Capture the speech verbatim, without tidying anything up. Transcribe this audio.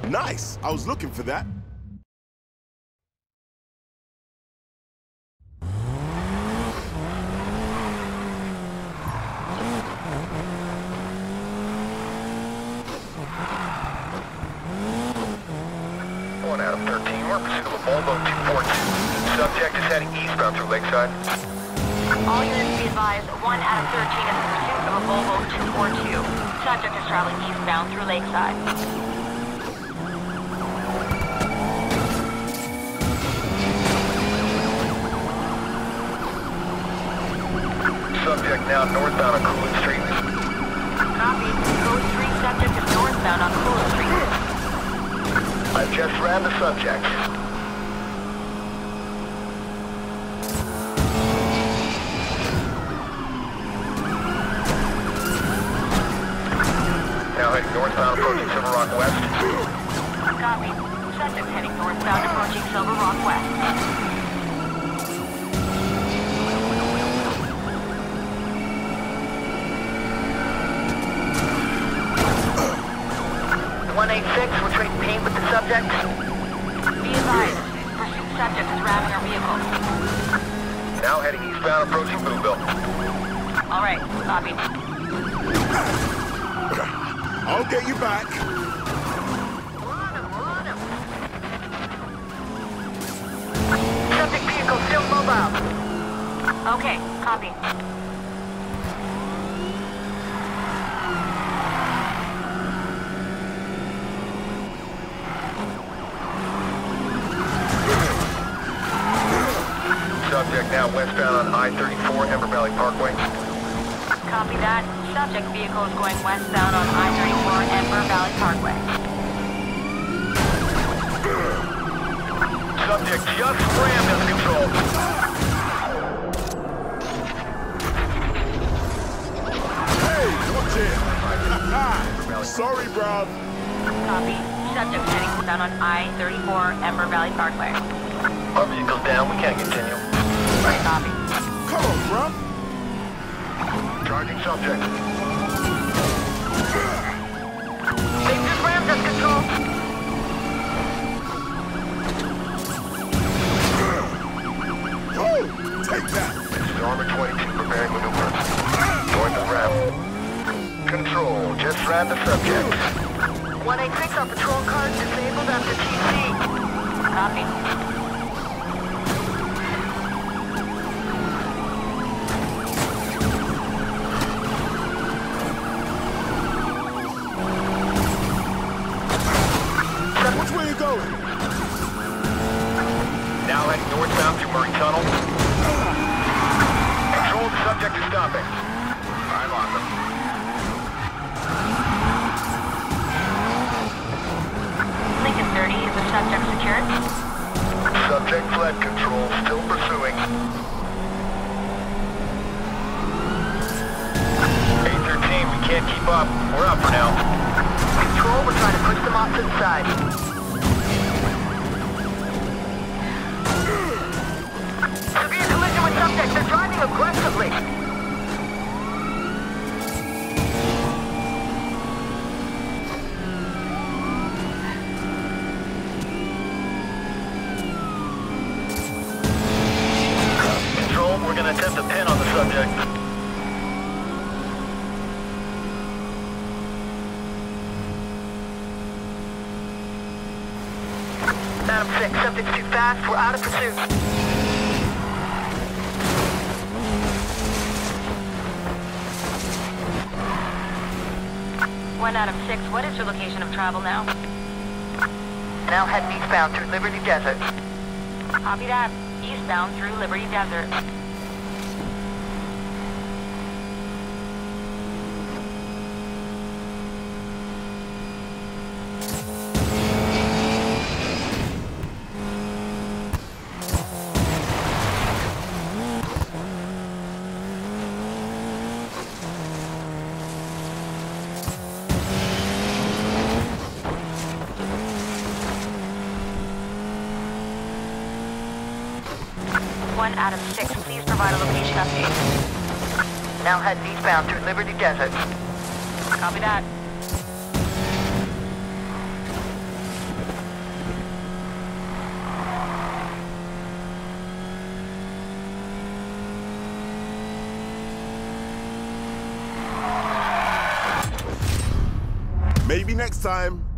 Nice! I was looking for that. One Adam thirteen, we're in pursuit of a Volvo two forty-two. Subject is heading eastbound through Lakeside. All units be advised, one Adam thirteen is in pursuit of a Volvo two forty-two. Subject is traveling eastbound through Lakeside. Subject now northbound on Coolidge Street. Copy. Code three subject is northbound on Coolidge Street. I just ran the subject. Now heading northbound approaching Silver Rock West. Copy. Subject heading northbound approaching Silver Rock West. one eighty-six, we're trading paint with the subject. Be advised, pursuit subject is ramming our vehicle. Now heading eastbound approaching Boonville. All right, copy. I'll get you back. Run him, run him. Subject vehicle still mobile. Okay, copy. Subject now westbound on I thirty-four Ember Valley Parkway. Copy that. Subject vehicle is going westbound on I thirty-four Ember Valley Parkway. Subject just rammed under control. Hey, watch it! Sorry, bruv. Copy. Subject heading down on I thirty-four Ember Valley Parkway. Our vehicle's down, we can't continue. Copy. Come on, bruv. Charging subject. They just rammed us, control. Oh, take that. This is Armor twenty-two preparing maneuver. Going to ramp. Control, just ran the subject. one eighty-six, our patrol car is disabled after T C. Copy. Which way you going? Now heading northbound through Murray Tunnel. Control, the subject is stopping. I'm on them. Lincoln thirty, is the subject secured? Subject fled, control, still pursuing. A thirteen, we can't keep up. We're out for now. Control, we're trying to push them off to the side. Severe collision with subject. They're driving aggressively. Control, we're going to attempt a pin on the subject. Adam six, subject's too fast. We're out of pursuit. One Adam six, what is your location of travel now? Now heading eastbound through Liberty Desert. Copy that. Eastbound through Liberty Desert. one Adam six, please provide a location update. Now heading eastbound through Liberty Desert. Copy that. Maybe next time.